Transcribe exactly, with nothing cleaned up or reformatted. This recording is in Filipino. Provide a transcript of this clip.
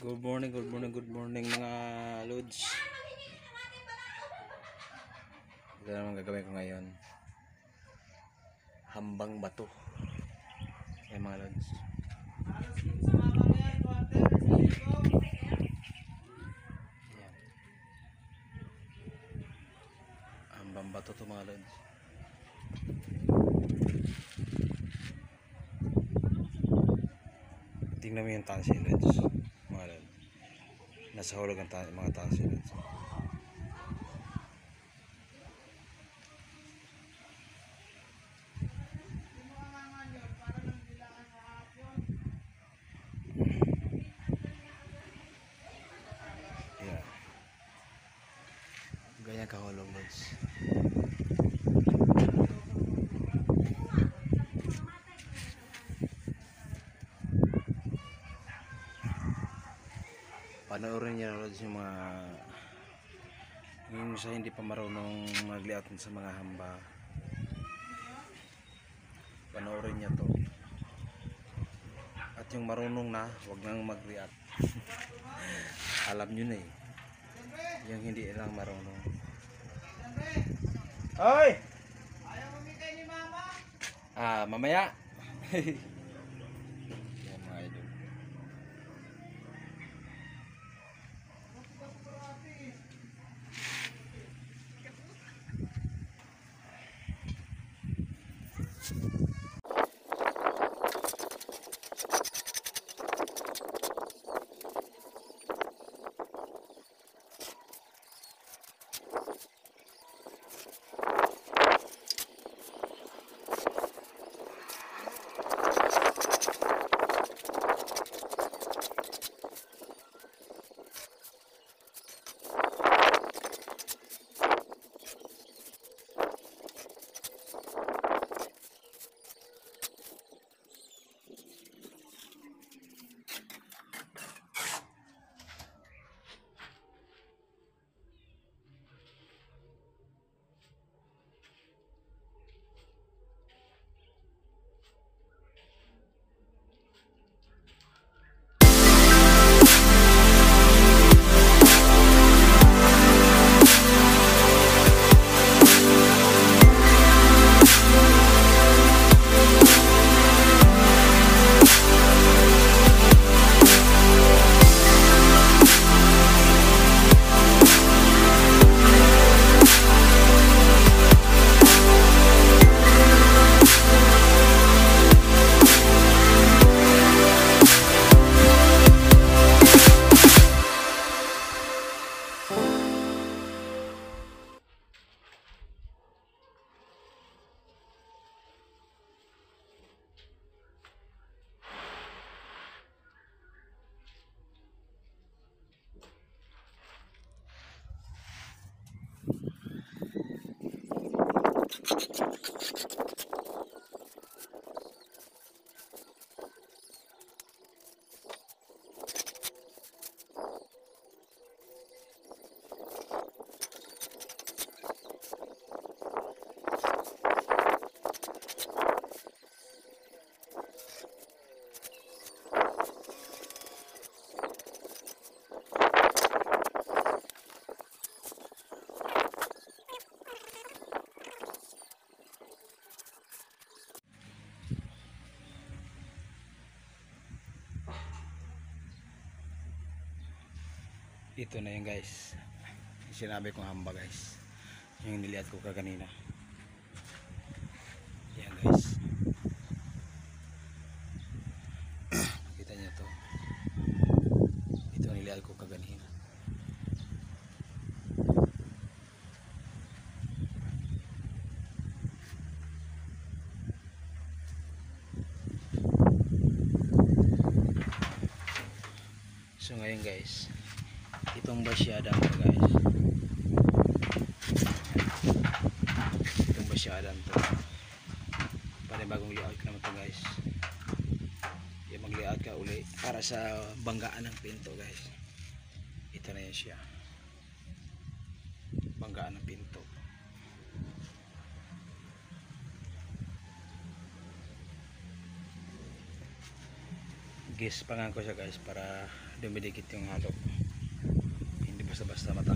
Good morning, good morning, good morning mga lods. Ito naman gagawin ko ngayon. Hambang bato. Ayan mga lods. Ayan. Hambang bato to mga lods. Tingnan mo yung tansi lods. Mga lods. Nasa hulog ang tansi, mga tansi lods. Ganyan kahulog lods. Panoorin niyo lods yung mga yung sa hindi pa marunong mag-layout sa mga hamba. Panoorin niyo to. At yung marunong na, wag nang mag-layout. Alam niyo na eh. Yung hindi lang marunong. Hoy! Ayaw mamigay ni mama? Ah, mamaya. Yan mga idol. Ito na yun guys. Sinabi kong hamba guys. Yung nilihat ko kaganina. Yan guys. Nakita niyo to. Ito yung nilihat ko kaganina. So ngayon guys, itong basyada mo guys, itong basyada to panibagong layout ka naman to guys. Yung mag layout ka uli para sa banggaan ng pinto guys. Ito na yan siya, banggaan ng pinto. Gis pangan ko siya guys para dumidikit yung halo, hindi basta basta mata